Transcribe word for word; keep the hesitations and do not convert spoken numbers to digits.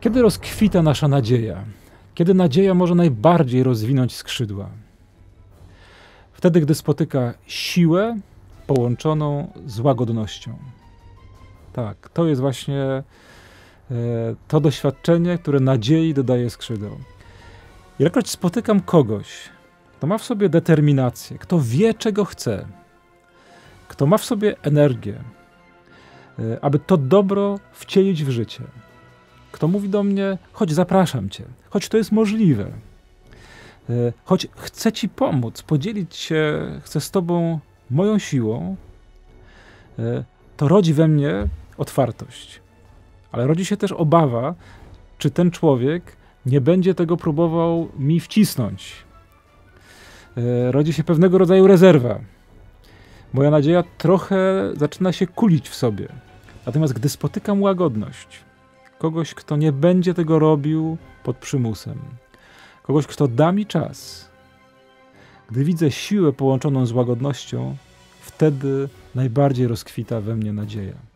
Kiedy rozkwita nasza nadzieja? Kiedy nadzieja może najbardziej rozwinąć skrzydła? Wtedy, gdy spotyka siłę połączoną z łagodnością. Tak, to jest właśnie e, to doświadczenie, które nadziei dodaje skrzydeł. Ilekroć spotykam kogoś, kto ma w sobie determinację, kto wie, czego chce, kto ma w sobie energię, e, aby to dobro wcielić w życie, kto mówi do mnie, choć zapraszam cię, choć to jest możliwe, e, choć chcę ci pomóc, podzielić się, chcę z tobą moją siłą, e, to rodzi we mnie otwartość. Ale rodzi się też obawa, czy ten człowiek nie będzie tego próbował mi wcisnąć. E, rodzi się pewnego rodzaju rezerwa. Moja nadzieja trochę zaczyna się kulić w sobie. Natomiast gdy spotykam łagodność, kogoś, kto nie będzie tego robił pod przymusem, kogoś, kto da mi czas, gdy widzę siłę połączoną z łagodnością, wtedy najbardziej rozkwita we mnie nadzieja.